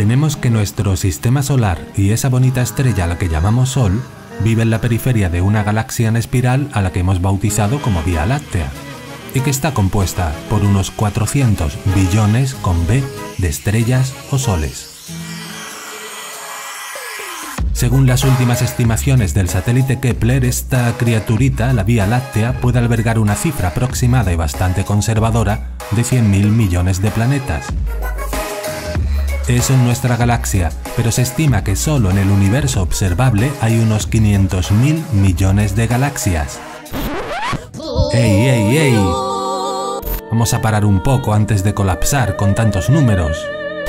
Tenemos que nuestro sistema solar y esa bonita estrella a la que llamamos Sol vive en la periferia de una galaxia en espiral a la que hemos bautizado como Vía Láctea, y que está compuesta por unos 400 billones con B de estrellas o soles. Según las últimas estimaciones del satélite Kepler, esta criaturita, la Vía Láctea, puede albergar una cifra aproximada y bastante conservadora de 100.000 millones de planetas. Eso en nuestra galaxia, pero se estima que solo en el universo observable hay unos 500.000 millones de galaxias. ¡Ey, ey, ey! Vamos a parar un poco antes de colapsar con tantos números.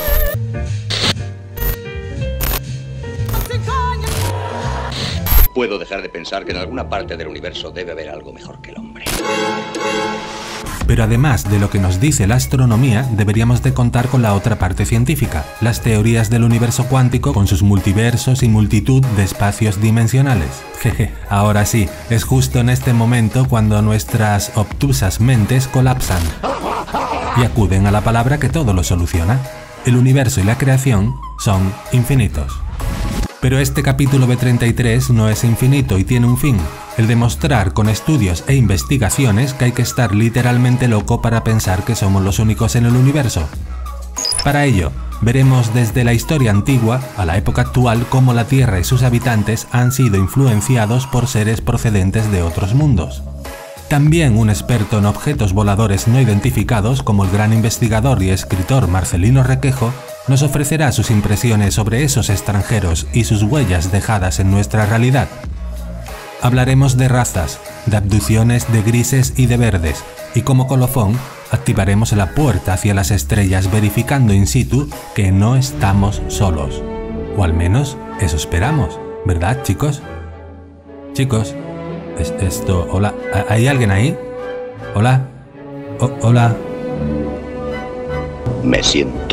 Puedo dejar de pensar que en alguna parte del universo debe haber algo mejor que el hombre. Pero además de lo que nos dice la astronomía, deberíamos de contar con la otra parte científica, las teorías del universo cuántico con sus multiversos y multitud de espacios dimensionales. Jeje, ahora sí, es justo en este momento cuando nuestras obtusas mentes colapsan y acuden a la palabra que todo lo soluciona. El universo y la creación son infinitos. Pero este capítulo B33 no es infinito y tiene un fin, el demostrar con estudios e investigaciones que hay que estar literalmente loco para pensar que somos los únicos en el universo. Para ello, veremos desde la historia antigua a la época actual cómo la Tierra y sus habitantes han sido influenciados por seres procedentes de otros mundos. También un experto en objetos voladores no identificados, como el gran investigador y escritor Marcelino Requejo, nos ofrecerá sus impresiones sobre esos extranjeros y sus huellas dejadas en nuestra realidad. Hablaremos de razas, de abducciones de grises y de verdes, y como colofón, activaremos la puerta hacia las estrellas verificando in situ que no estamos solos. O al menos eso esperamos, ¿verdad, chicos? Chicos, hola, ¿hay alguien ahí? ¿Hola? Hola. Me siento